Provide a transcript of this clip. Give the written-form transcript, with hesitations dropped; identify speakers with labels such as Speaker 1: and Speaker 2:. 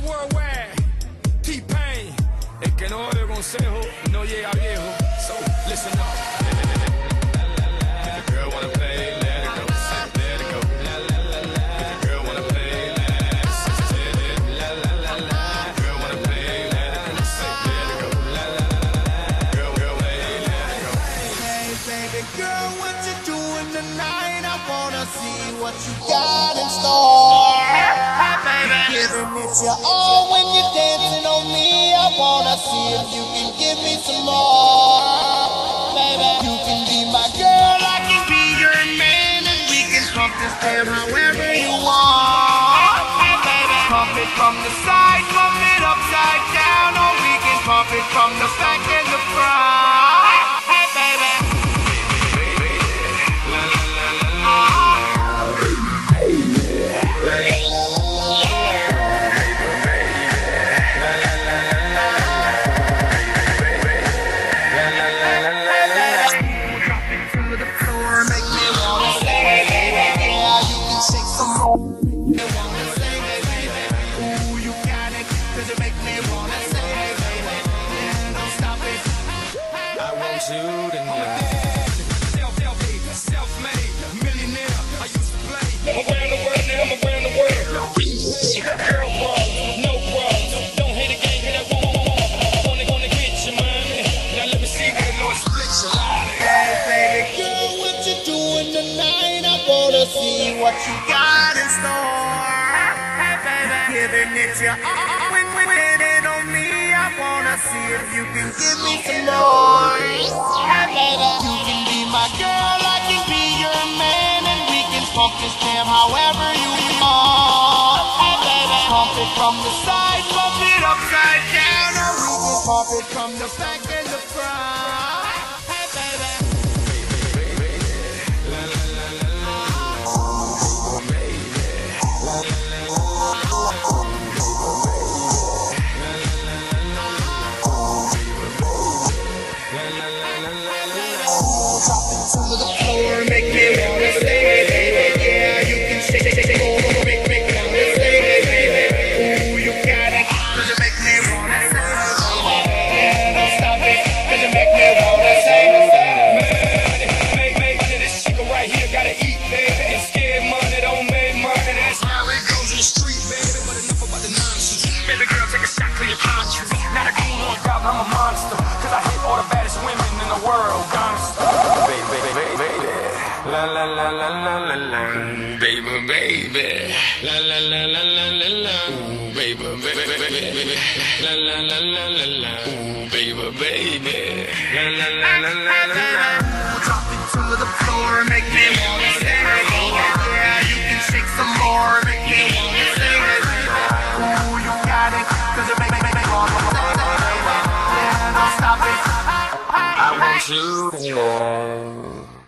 Speaker 1: worldwide. T-Pain. El que no oye consejo no llega viejo. So, listen up. If the girl wanna play, let it go. Let it go. If the girl wanna play, let it go. La la la la. If the girl wanna play, let it go. Let it go. La la la la. Girl, play, let it go.
Speaker 2: Hey, baby girl, what you doing tonight? I wanna see what you got in store. Hey, baby, giving it your all when you're dancing on me. I wanna see if you can give me some more. Baby, you can be my girl, I can be your man, and we can pump this jam however you want. Hey, baby, pump it from the side, pump it upside down, or we can pump it from the back and the front. Hey, baby.
Speaker 1: Self-made, millionaire. I used to play. I'm around the world now, I'm around the world. Girl problems, no problems. Don't hate a gang that wanna get you, man. Now let me see where the Lord splits you.
Speaker 2: Hey, baby girl, what you doing tonight? I wanna see what you got in store. Hey, baby, giving it your all when it on me. I wanna see if you can give me some more. Hey, baby, you can be my girl, I can be your man, and we can pump this jam however you want. Hey, baby, pump it from the side, pump it upside down, or we can pump it from the back and the front. Hey, baby. Drop it to the floor, make me wanna say, baby, yeah, you can say, make me wanna say, baby, ooh, you got it, 'cause you make me wanna say, yeah, don't stop it, 'cause you make me wanna say,
Speaker 1: Money, this chicken right here gotta eat, baby. And scared money don't make money. That's how it goes in the street, baby. But enough about the nonsense. Baby girl, take a shot, clear your conscience. Not a goon or a goblin, I'm a monster. 'Cause I hit all the baddest women in the world, gangsta. La la la la la la la, baby, baby. La la la la la la la, ooh, baby, baby. La la la la la la, ooh, baby, baby. La la la la la la la.
Speaker 2: drop it to the floor, make me wanna say, yeah, you can shake some more, make me wanna say, ooh, you got it, 'cause you make me wanna say, yeah, don't stop it.
Speaker 1: I want you to know.